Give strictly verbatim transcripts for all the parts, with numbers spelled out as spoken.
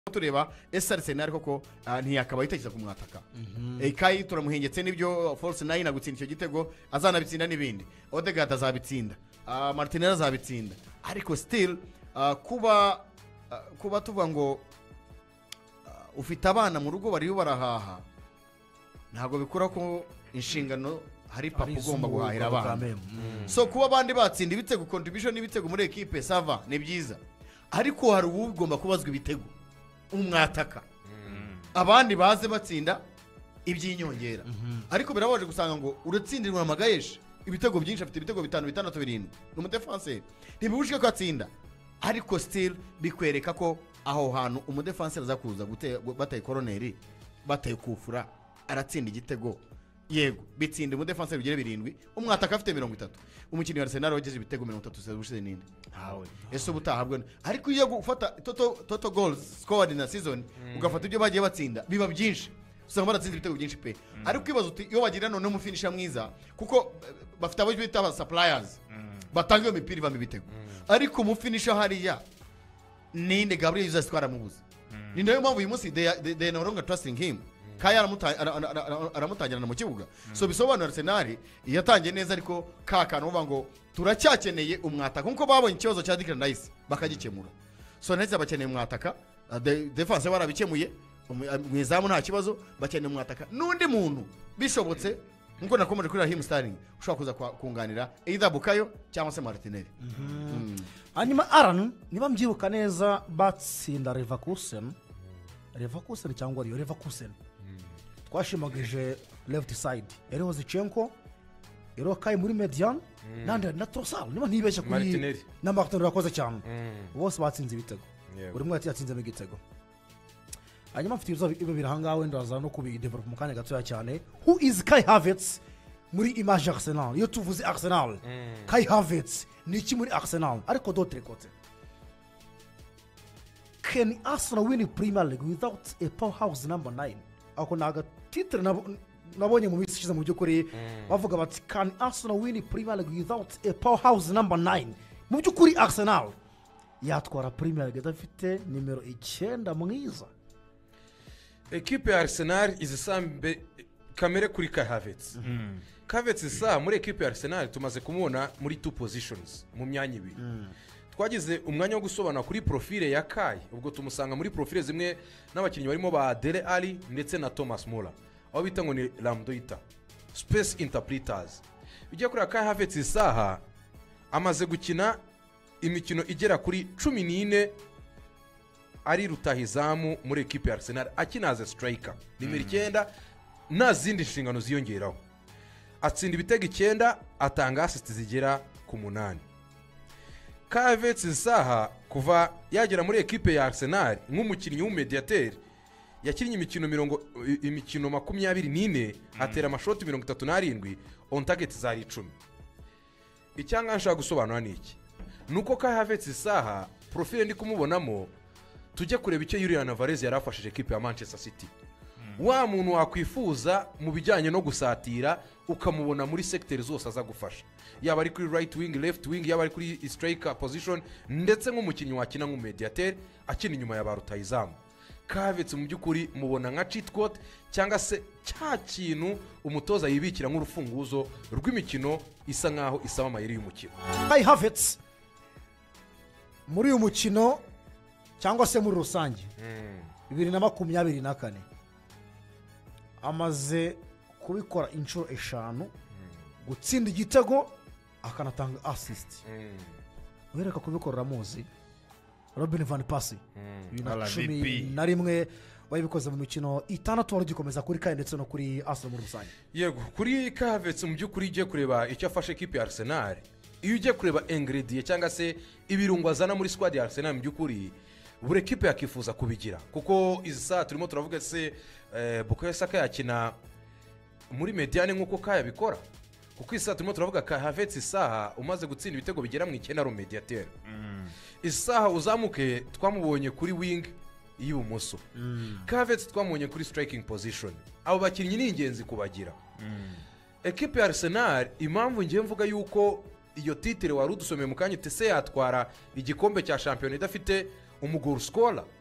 tureba ese Arsenal koko ntiyakaba yitekereza kumwataka Ekayi turamuhengetse nibyo false nine agutsinda icyo gitego azanabitsinda nibindi Odegaard azabitsinda Martinez azabitsinda ariko still kuba kuba tuvuga ngo ufite abana mu rugo bari barahaha ntago bikura ko inshingano hari papa ugomba guhahira abana so kuba abandi batsinda ibitego contribution n'ibitego muri equipe sava ni byiza ariko hari ugomba kubazwa ibitego umwataka abandi baze batsinda iby'inyongera ariko birabaje gusanga ngo uratsindirwa amagayesha ibitego byinshi afite ibitego bitanu bitandatu birindwi n'umudefenseur ntibibujije ko atsinda ariko still bikwereka ko aho hantu umudefenseur aza kuza bataye koroneri bataye kufura aratsinda igitego yego bitsinda umudefenseur bigere birindwi umwataka afite mirongo itatu umukinnyi wa Arsenal wageje ibitego mirongo itatu sebushize ninde hawe ese ubutahabwe ariko iyo gufata toto toto goals scored in a season ugafata ibyo bagiye batsinda biba byinshi usanga baratsinda ibitego byinshi pe ariko ibazo uti iyo bagira none mu finisher mwiza kuko bafite abo bita aba suppliers batanga iyo mipira bamwe ibitego ariko mu finisher hariya ninde Gabriel Jesus twaramubuze ni nayo mpamvu uyu munsi they they no longer trusting him Kaya aramutangirana mu kibuga so bisobanura Arsenal yatangiye neza ariko kakana uvuga ngo turacyakeneye umwataka nkuko babonye ikibazo cya Declan Rice bakagikemura so neza bakeneye umwataka defense barabikemuye mwizamu nta kibazo bakeneye umwataka nundi muntu bishobotse nkuko nakomeje kuri Raheem Sterling ushaka kuza kunganira either Bukayo cyangwa se Martinelli hanyuma Aran niba mbyibuka neza batsinda Leverkusen Leverkusen cyangwa Rio Leverkusen twashimagije left side eriho Zichenko eriho Kai muri median nande na Trossard niba ntibeshye kuri na Martinelli yakoze cyane bose batsinze ibitego buri umwe yatsinze mu gitego hanyuma mfite ibibazo bibiri hangawe ndaza no kubidevelop mu kanya gatoya cyane who is Kai Havertz muri image Arsenal iyo tuvuze Arsenal Kai Havertz ni iki muri Arsenal ariko d'autre côté can Arsenal win the Premier League without a powerhouse number nine ako naga titre nabonye mu minsi ishize mu byukuri bavuga bati can Arsenal win the Premier League without a powerhouse number nine mu byukuri Arsenal yatwara Premier League dafite numero icyenda mwiza equipe ya Arsenal izisambe kamere kuri Kai Havertz Havertz isa muri equipe ya Arsenal tumaze kumubona muri two positions mu myanya ibiri twagize umwanya wo gusobanura kuri profile ya Kai ubwo tumusanga muri profile zimwe n'abakinnyi barimo ba Dele Alli ndetse na Thomas Muller aho bita ngo ni Ramdoita space interpreters bijya kuri Kai Havertz isaha amaze gukina imikino igera kuri cumi n'ine ari rutahizamu muri equipe ya Arsenal akinaze striker nimero icyenda na zindi nshingano ziyongeraho atsinda ibitego icyenda atanga assist zigera ku munani Kai Havertz isaha kuva yagera muri equipe ya Arsenal nk'umukinnyi w'umediateur yakinnye imikino mirongo imikino makumyabiri n'ine atera amashoti mirongo itatu n'arindwi on target zari icumi icyanga nshaka gusobanura niki nuko Kai Havertz isaha profile ndi kumubonamo tujye kureba icyo Julian Alvarez yarafashije equipe ya Manchester City wa muntu wakwifuza mu bijyanye no gusatira ukamubona muri sector zose aza gufasha yaba ari kuri right wing left wing yaba ari kuri striker position ndetse nk'umukinnyi wakina nk'umediateur akina inyuma ya barutayizamu Kai Havertz mu byukuri mubona nka cheat code cyangwa se cya kintu umutoza yibikira nk'urufunguzo rw'imikino isa nkaho isaba amayeri y'umukino Kai Havertz muri uyu mukino cyangwa se muri rusange bibiri na makumyabiri na kane amaze kubikora inshuro eshanu gutsinda igitego akanatanga assist wereka kubikorera muzi Robin van Persie cumi na rimwe wabikoze mu mikino itandatu wari gikomeza kuri Kai ndetse no kuri Arsenal muri rusange yego kuri Kai Havertz mu byukuri igiye kureba icyo afashe equipe ya Arsenal iyo ugiye kureba ingredient cyangwa se ibirungo azana muri squad ya Arsenal mu byukuri buri equipe yakifuza kubigira kuko izi saa turimo turavuga se Bukayo Saka yakina muri mediane nkuko Kai yabikora kuko isa turimo turavuga Kai Havertz isaha umaze gutsinda ibitego bigera mu icyenda ro mediateur isaha uzamuke twamubonye kuri wing y'ibumoso Kai Havertz twamubonye kuri striking position abo bakinnyi ni ingenzi kubagira equipe ya Arsenal impamvu ngiye mvuga yuko iyo titre wari udusomeye mu kanya tese yatwara igikombe cya champion idafite umugoro scorer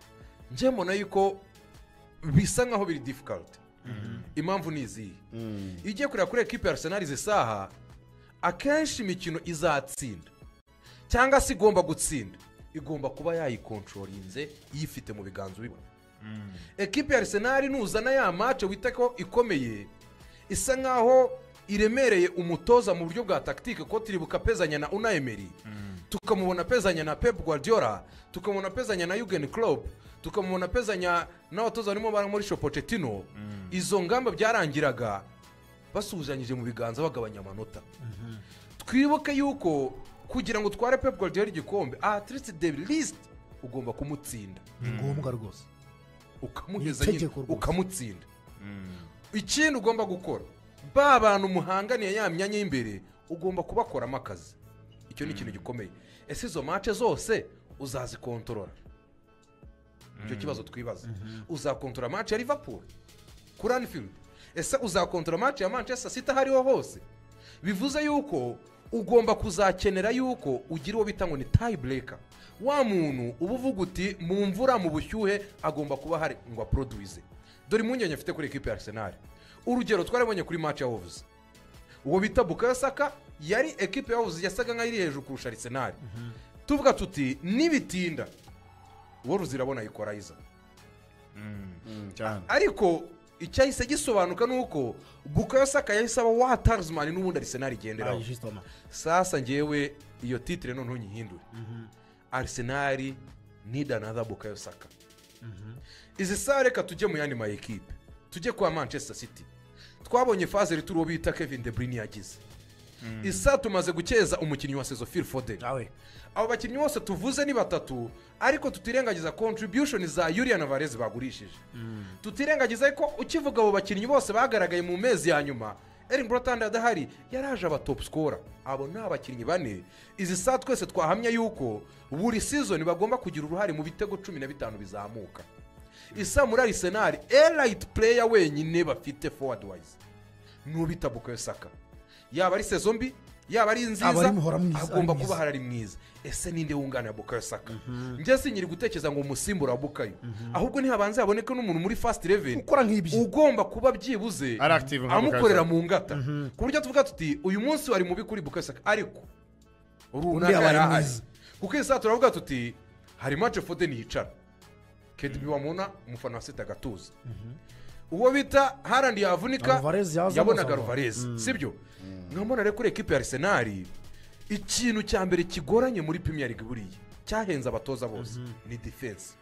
njye mbona yuko bisa nkaho biri difficult impamvu ni izihe iyo ugiye kureba kuri ekipe ya Arsenal izi saha akenshi imikino izatsinda cyangwa se igomba gutsinda igomba kuba yayikontrolinze yifite mu biganza ubibona ekipe ya Arsenal nuzana ya match wita ko ikomeye isa nkaho iremereye umutoza mu buryo bwa tactique ko turibuka pezanya na Unai Emery tukamubona pezanya na Pep Guardiola tukamubona pezanya na Jurgen Klopp tukamubona pezanya n'abatoza barimo bara muri Pochettino izo ngamba byarangiraga basuzanyije mu biganza bagabanya amanota twibuke yuko kugira ngo tware Pep Guardiola igikombe at least the least ugomba kumutsinda ni ngombwa rwose ukamuheza nyine ukamutsinda ikindi ugomba gukora ba bantu muhanganiye ya myanya y'imbere ugomba kubakoramo akazi icyo ni ikintu gikomeye ese izo match zose uzazikontorora icyo kibazo twibaza uzakontorora match ya Liverpool kuri Anfield ese uzakontorora match ya Manchester City hariho hose bivuze yuko ugomba kuzakenera yuko ugira uwo bita ngo ni tie breaker wa muntu uba uvuga uti mu mvura mu bushyuhe agomba kuba hari ngo aproduise dore impungenge afite kuri ekipe ya Arsenal urugero twarabonye kuri match ya Wolves uwo bita Bukayo Saka yari ekipe ya Wolves yasaga nkaho iri hejuru kurusha Arsenal tuvuga tuti nibitinda Wolves irabona ikora iza ariko icyahise gisobanuka nuko Bukayo Saka yahise aba wa talisman n'ubundi Arsenal igenderaho sasa ngewe iyo titre none unyihindure Arsenal need another Bukayo Saka izi saa reka tujye mu yandi ma ekipe tujye kwa Manchester City twabonye faze rituro bita Kevin De Bruyne yagize isa tumaze gukeza umukinnyi wa Sezo Phil Foden abo bakinnyi bose tuvuze ni batatu ariko tutirengagiza contribution za Julian Alvarez bagurishije tutirengagiza ko ukivuga abo bakinnyi bose bagaragaye mu mezi ya nyuma Erling Brotand adahari yaraje aba top scorer abo ni abakinnyi bane izi saa twese twahamya yuko buri season bagomba kugira uruhare mu bitego cumi na bitanu bizamuka isa muri Arsenal elite player wenyine bafite forward wise nubita Bukayo Saka yaba ari season mbi yaba ari nziza agomba kuba harari mwiza ese ninde wungana Bukayo Saka nje sinyiri gutekereza ngo umusimbura Bukayo ahubwo ntihabanze haboneke n'umuntu muri first eleven ugomba kuba byibuze amukorera mu ngata ku buryo tuvuga tuti uyu munsi wari mubi kuri Bukayo Saka ariko runaka yarahari kuko isa turavuga tuti hari match Foden yicara Kedbi wamuna umufana wa City agatuza uwo bita Haaland yavunika yabonaga Alvarez sibyo nkambona rero kuri ekipe ya Arsenal ikintu cya mbere kigoranye muri Premier League buriye cyahenza abatoza bose ni defense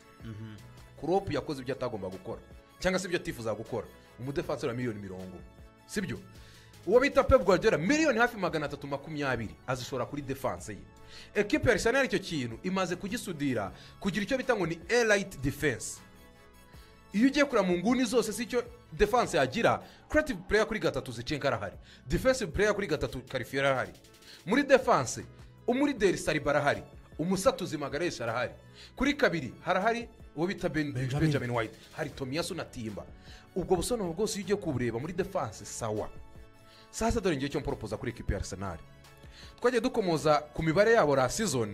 Klopp yakoze ibyo atagomba gukora cyangwa se ibyo atifuza gukora umudefenseur wa miliyoni mirongo sibyo uwo bita Pep Guardiola miliyoni hafi magana atatu makumyabiri azishora kuri defense ye ekipe ya Arsenal icyo kintu imaze kugisudira kugira icyo bita ngo ni elite defense iyo ugiye kura mu nguni zose si cyo defense yagira creative player kuri gatatu Zicenka arahari defensive player kuri gatatu Karifiera arahari muri defense umuri Deli Saliba arahari umusatuzi Magalhaes arahari kuri kabiri harahari uwo bita ben, Benjamin. Benjamin White hari Tomiyasu na Timba ubwo busono bwose iyo ugiye kubureba muri defense sawa sasa dore ngiye cyo mporopoza kuri ekipe ya Arsenal twagiye dukomoza ku mibare yabo la season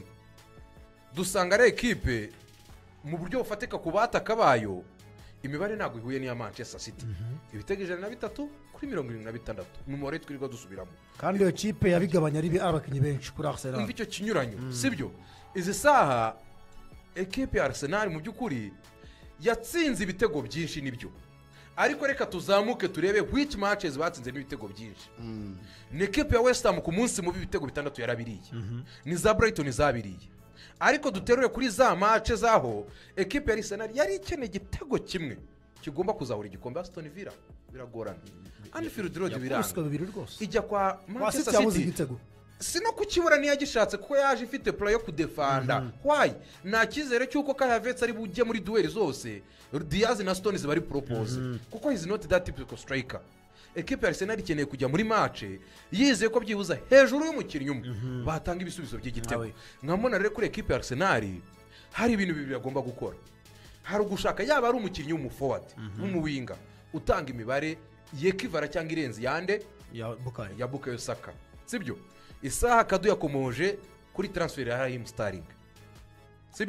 dusanga ari ekipe mu buryo bufatika ku bataka bayo imibare ntago ihuye n'iya Manchester City ibitego ijana na bitatu kuri mirongo irindwi na bitandatu numero twirirwa dusubiramo kandi iyo kipe yabigabanya ari abakinnyi benshi kuri Arsenal umva icyo kinyuranyo sibyo izi saha ekipe ya Arsenal mu byukuri yatsinze ibitego byinshi nibyo ariko reka tuzamuke turebe which matches batsinze n'ibitego byinshi ni ekipe ya West Ham ku munsi mu bitego bitandatu yarabiriye ni za Brighton zabiriye ariko duterure kuri za match zaho ekipe ya Arsenal yari ikeneye igitego kimwe kigomba kuzahura igikombe Aston Villa biragorana Anfield Road biranga ijya kwa Manchester City sino kukibura niya gishatse kuko yaje ifite play yo kudefanda why na kizere cyuko Kai Havertz ari bujye muri duel zose Diaz na Stones bari propose kuko is not that typical striker ekipe ya Arsenal ikeneye kujya muri match yizeye ko byibuza hejuru y'umukinnyi umwe batanga ibisubizo by'igitego nkamona rero kuri ekipe ya Arsenal hari ibintu bibiri agomba gukora hari ugushaka yaba ari umukinnyi w'umu forward w'umuwinga utanga imibare yekivara cyangwa irenze yande ya Bukayo ya Bukayo Saka sibyo isaha kadu yakomoje kuri transfer ya Raheem Sterling sibyo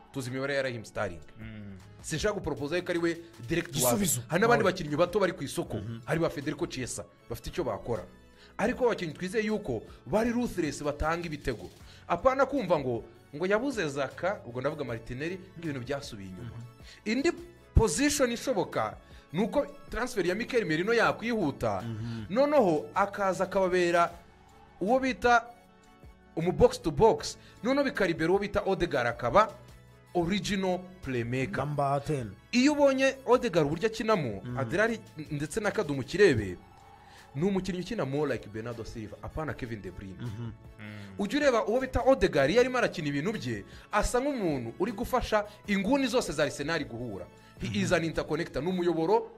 tuzi imibare ya Raheem Sterling sinshaka guporopoza yuko ari we direct Gisubizo. hari n'abandi bakinnyi bato bari ku isoko hari ba Federico Chiesa bafite icyo bakora ariko abakinnyi twizeye yuko bari ruthless batanga ibitego apana kumva ngo ngo yabuze Zaka ubwo ndavuga Martinelli ngibintu byasubiye inyuma indi position ishoboka nuko transfer ya Mikel Merino yakwihuta noneho akaza akababera uwo bita umu box to box noneho bikaribera uwo bita Odegaard akaba original playmaker number ten iyo ubonye Odegaard uburyo akinamo Adrari ndetse na Kadumu kirebe ni umukinnyi ukina more like Bernardo Silva apana Kevin De Bruyne ujya ureba uwo bita Odegaard yarimo arakina ibintu bye asa nk'umuntu uri gufasha inguni zose za Arsenal guhura he is an interconnector n'umuyoboro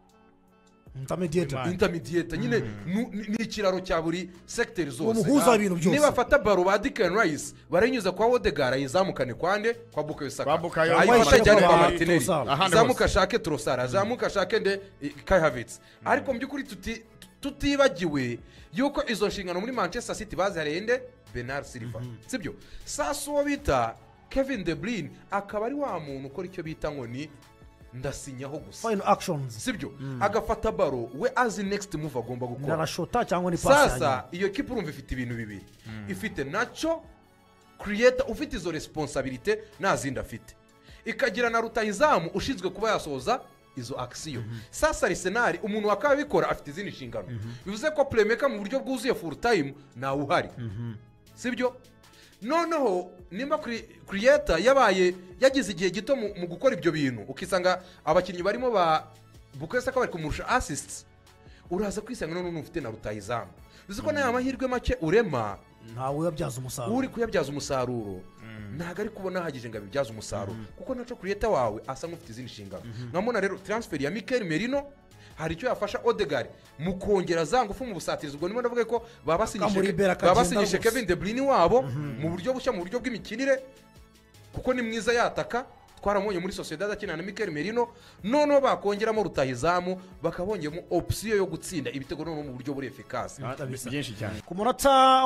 intermediate intermediate nyine ni ikiraro cya buri sector zose umuhuza ibintu byose niba fata baro ba Declan Rice barayinyuza kwa Odegaard ayizamukane kwande kwa Bukayo Saka ayifata cyane kwa Martinelli zamuka shake Trossard zamuka shake nde Kai Havertz ariko mbyukuri tuti tutibagiwe yuko izo nshingano muri Manchester City bazarende Bernard Silva sibyo sasa uwo bita Kevin De Bruyne akaba ari wa muntu ukora icyo bita ngo ni ndasinyaho gusa final actions sibyo agafata baro we as next move agomba gukora narashota cyangwa ni pass sasa iyo kipe urumva ifite ibintu bibiri ifite nacho creator ufite izo responsibility nazindi afite ikagira na rutahizamu ushinzwe kuba yasoza izo action sasa Arsenal umuntu wakaba bikora afite izindi nshingano bivuze ko playmaker mu buryo bwuzuye full time na uhari sibyo noneho nimba creator yabaye yagize igihe gito mu gukora ibyo bintu ukisanga abakinnyi barimo ba Bukayo Saka bari kumurusha assists uraza kwisanga none ufite na rutahizamu bivuze ko nayo amahirwe make urema ntawe yabyaza umusaruro uri kuyabyaza umusaruro ntago ari kubona hagije ngo abibyaza umusaruro kuko naco creator wawe asa nk'ufite izindi nshingano nkamona rero transfer ya Mikel Merino hari icyo yafasha Odegaard mu kongera za ngufu mu busatirizo ubwo nimo ndavuga ko babasinyishe babasinyishe Kevin De Bruyne wabo mu buryo bushya mu buryo bw'imikinire kuko ni mwiza yataka twaramonye muri Sociedad akina na Mikel Merino none bakongeramo rutahizamu bakabongemo option yo gutsinda ibitego none mu buryo buri efficace byinshi cyane ku munota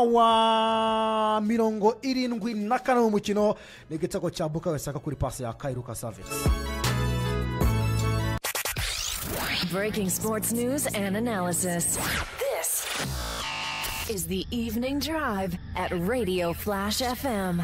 wa mirongo irindwi na kane mu mukino ni igitego cya Bukayo Saka kuri pass ya Kai Havertz. Breaking sports news and analysis. This is the Evening Drive at Radio Flash F M.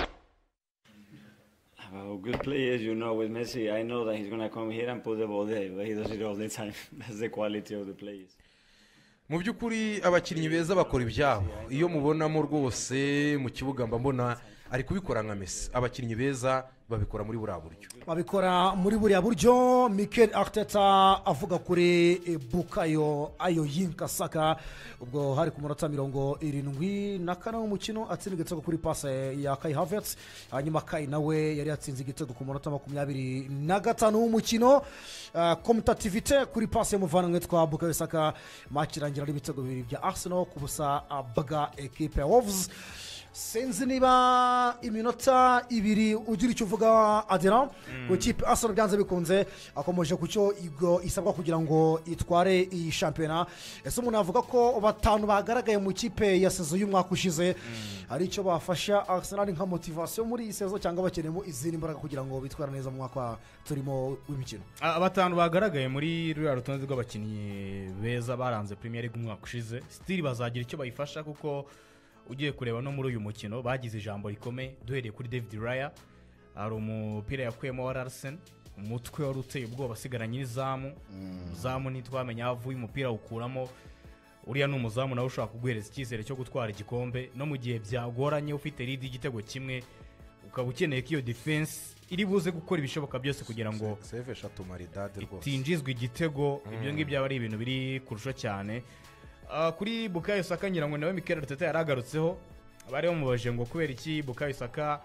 About good players, you know, with Messi, I know that he's going to come here and put the ball there, but he does it all the time. That's the quality of the players. Mu byukuri abakinnyi beza bakora ibyabo iyo mubonamo rwose mu kibuga mba mbona ari kubikora nka Messi abakinnyi beza babikora muri buriya buryo babikora muri buriya buryo Mikel Arteta avuga kuri Bukayo ayo Yinka Saka ubwo hari ku munota mirongo irindwi na kane w'umukino atsinze igitego kuri passe ya Kai Havertz hanyuma Kai nawe yari yatsinze igitego ku munota makumyabiri na gatanu w'umukino competitivité kuri passe y'umuvanwe twa Bukayo Saka match irangira ari ibitego bibiri bya Arsenal ku busa baga equipe ya Wolves. Sinzi niba iminota ibiri ugira icyo uvuga Adira ku kipe Arsenal byanze bikunze akomeje kucyo igo isabwa kugira ngo itware iyi shampiyona ese umuntu avuga ko batanu bagaragaye mu kipe ya sezo y'umwaka ushize ari icyo bafasha Arsenal nka motivation muri iyi sezo cyangwa bakenemo izindi imbaraga kugira ngo bitwara neza mu mwaka turimo w'imikino abatanu bagaragaye muri ruriya rutonde rw'abakinnyi beza baranze Premier League umwaka ushize still bazagira icyo bayifasha kuko ugiye kureba no muri uyu mukino bagize ijambo rikomeye duhereye kuri David Raya ari umupira yakuyemo wa Larsen umutwe wari uteye ubwoba asigaranye n'izamu zamu nitwamenya avuye umupira ukuramo uriya n'umuzamu nawe ushaka kuguhereza icyizere cyo gutwara igikombe no mu gihe byagoranye ufite lead igitego kimwe ukaba ukeneye ko iyo defense iri buze gukora ibishoboka byose kugira ngo save eshatu maridade rwose itinjizwe igitego ibyo ngibyo ari ibintu biri kurusha cyane. Uh, kuri Bukayo Saka ngira ngo nawe Mikel Arteta yaragarutseho bari bamubaje ngo kubera iki Bukayo Saka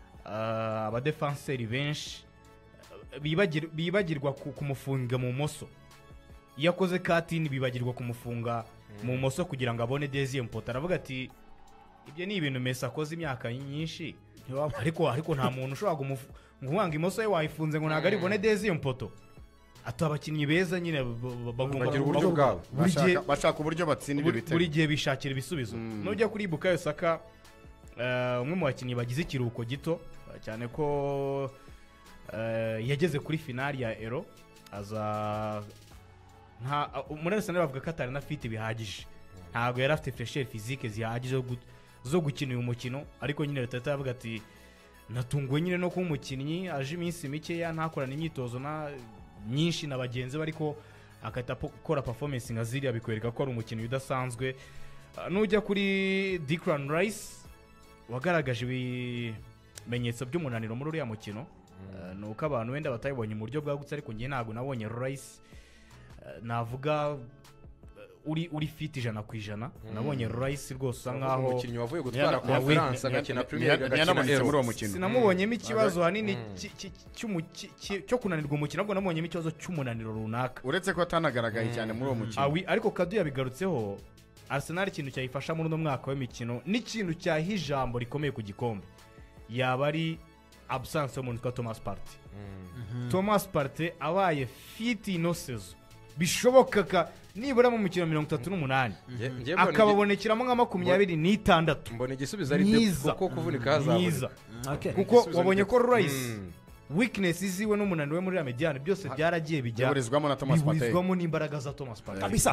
uh, aba defenseurs benshi bibagir, bibagirwa kumufunga mu moso yakoze katini bibagirwa kumufunga mu moso kugira ngo abone deuxième pot aravuga ati ibyo ni ibintu Messi akoze imyaka nyinshi ariko ariko nta muntu ushobora kumufunga imoso ye wayifunze ngo ntago ari bone deuxième pot atu abakinnyi beza nyine bagomba uburyo bwabo bashaka uburyo batsinda ibyo bitego buri gihe bishakira ibisubizo nujya kuri Bukayo Saka eh, umwe mu bakinnyi bagize ikiruhuko gito eh, cyane ko eh, yageze kuri finali ya Euro aza nta muri Arsenal bavuga ko atari na fit bihagije ntabwo yari afite fresher physique zihagije zo gu- zo gukina uyu mukino ariko nyine leta yavuga ati natunguwe nyine no kuba umukinnyi aje iminsi mikeya ntakorana imyitozo na nyinshi na bagenzi be ariko akahita po- akora performance nka ziriya bikwereka ko ari umukinnyi udasanzwe. Ah, nujya kuri Declan Rice wagaragaje ibimenyetso by'umunaniro muri uriya mukino Ah, ni uko abantu wenda batayibonye mu buryo bwagutse ariko njye ntabwo nabonye Rice ah, navuga ah, uri uri fit ijana ku ijana nabonye Rice rwose usa nkaho umukinnyi wavuye gutwara Niya- conference niya- agakina niya- premier niya- agakina yanamanitse muri uwo Euro. mukino sinamubonyemo ikibazo hanini ki- ki- cy'umu- ki- ki- cyo kunanirwa umukino ahubwo namubonyemo ikibazo cy'umunaniro runaka uretse ko atanagaragaye cyane muri uwo mukino Awi, ariko Kadu yabigarutseho Arsenal ikintu cyayifasha muri uno mwaka w'imikino n'ikintu cyaha ijambo rikomeye ku gikombe yaba ari absence y'umuntu witwa Thomas Partey Thomas Partey abaye fit ino sezo bishoboka ka nibura mu mikino mirongo itatu n'umunani Nge- nge mbona igi- akababonekeramo nka makumyabiri n'itandatu mbona igisubizo ari myiza depth kuko kuvunika myiza hazaboneka Okay. kuko Igisubizo wabonye ni ko depth. Rice Mm. weakness ziwe n'umunaniro we muri la mediane byose byaragiye bijya bihurizwamo na Thomas Partey bihurizwamo n'imbaraga za Thomas Partey kabisa